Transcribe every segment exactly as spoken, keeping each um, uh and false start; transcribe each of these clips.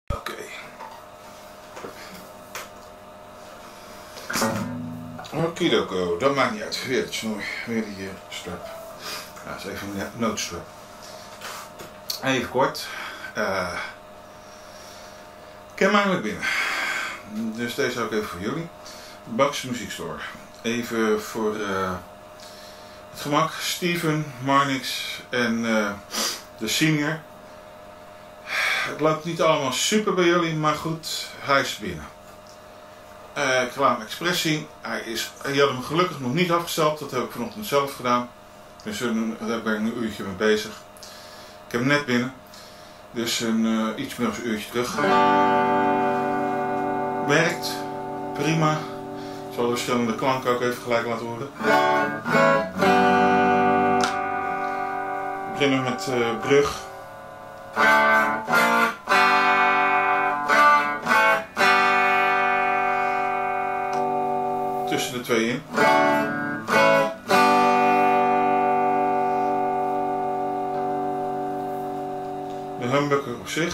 Oké. Okidoko, dat maakt niet uit. Weer het snoer, weer die uh, strap. Ja, dat is even een noodstrap. Even kort. Uh, ken mij met binnen. Dus deze ook even voor jullie. Bax Muziekstore. Even voor uh, het gemak. Steven, Marnix en uh, de senior. Het loopt niet allemaal super bij jullie, maar goed, hij is binnen. Uh, ik laat hem expres zien. Hij is, je had hem gelukkig nog niet afgesteld, dat heb ik vanochtend zelf gedaan. Dus daar ben ik een uurtje mee bezig. Ik heb hem net binnen, dus een, uh, iets meer dan een uurtje terug. Werkt, prima. Ik zal de verschillende klanken ook even gelijk laten horen. We beginnen met uh, brug. Tussen de twee in. De humbucker op zich.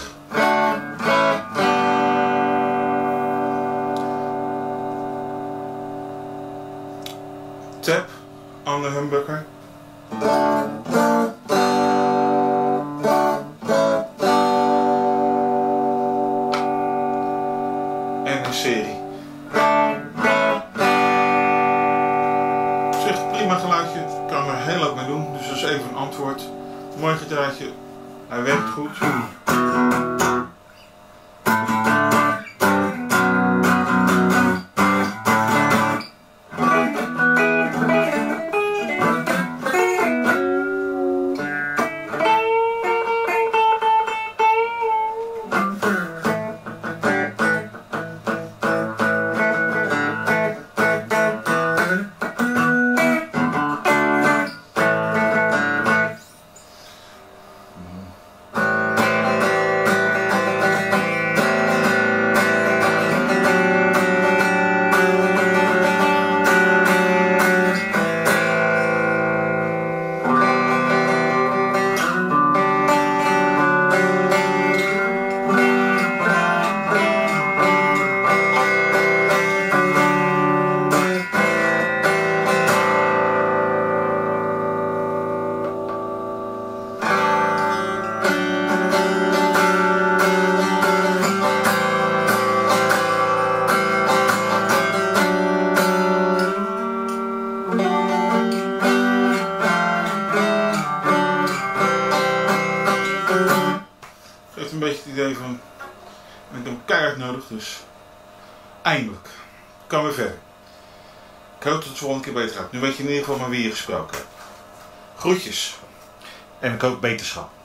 Tap aan de humbucker. En een serie. Op zich prima geluidje, ik kan er heel wat mee doen, dus dat is even een antwoord. Mooi gitaartje, hij werkt goed. Geeft een beetje het idee van, ik heb hem keihard nodig, dus eindelijk kan weer verder. Ik hoop dat het de volgende keer beter gaat. Nu weet je in ieder geval maar wie je gesproken hebt. Groetjes. En ik hoop beterschap.